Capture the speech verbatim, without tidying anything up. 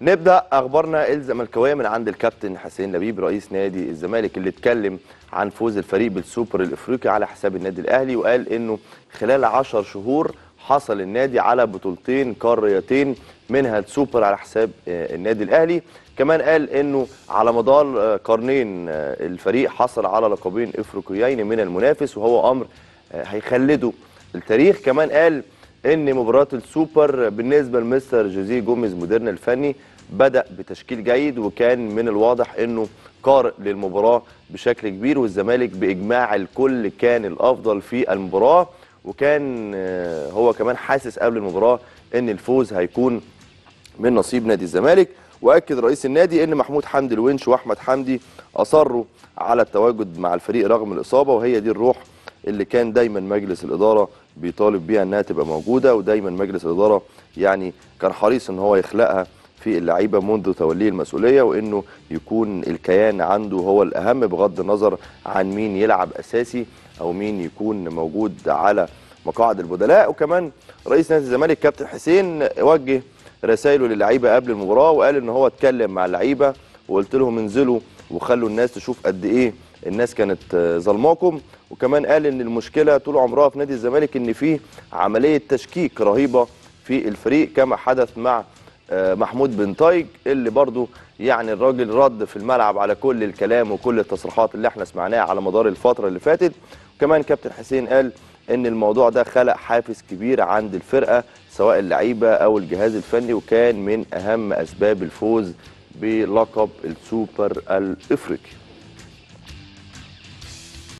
نبدأ أخبارنا الزملكاوية من عند الكابتن حسين لبيب رئيس نادي الزمالك، اللي اتكلم عن فوز الفريق بالسوبر الإفريقي على حساب النادي الأهلي، وقال إنه خلال عشر شهور حصل النادي على بطولتين قاريتين منها السوبر على حساب النادي الأهلي. كمان قال إنه على مدار قرنين الفريق حصل على لقبين إفريقيين من المنافس، وهو أمر هيخلده التاريخ. كمان قال ان مباراه السوبر بالنسبه لمستر جوزيه جوميز مديرنا الفني بدأ بتشكيل جيد، وكان من الواضح انه قارئ للمباراه بشكل كبير، والزمالك باجماع الكل كان الافضل في المباراه، وكان هو كمان حاسس قبل المباراه ان الفوز هيكون من نصيب نادي الزمالك. واكد رئيس النادي ان محمود حمدي الونش واحمد حمدي اصروا على التواجد مع الفريق رغم الاصابه، وهي دي الروح اللي كان دايما مجلس الاداره بيطالب بيها انها تبقى موجوده، ودايما مجلس الاداره يعني كان حريص ان هو يخلقها في اللعيبه منذ توليه المسؤوليه، وانه يكون الكيان عنده هو الاهم بغض النظر عن مين يلعب اساسي او مين يكون موجود على مقاعد البدلاء. وكمان رئيس نادي الزمالك كابتن حسين وجه رسائله للعيبه قبل المباراه، وقال ان هو اتكلم مع اللعيبه وقلت لهم انزلوا وخلوا الناس تشوف قد ايه الناس كانت ظلماكم. وكمان قال ان المشكله طول عمرها في نادي الزمالك ان فيه عمليه تشكيك رهيبه في الفريق، كما حدث مع محمود بن طايج اللي برضو يعني الراجل رد في الملعب على كل الكلام وكل التصريحات اللي احنا سمعناها على مدار الفتره اللي فاتت. وكمان كابتن حسين قال ان الموضوع ده خلق حافز كبير عند الفرقه سواء اللعيبه او الجهاز الفني، وكان من اهم اسباب الفوز بلقب السوبر الافريقي.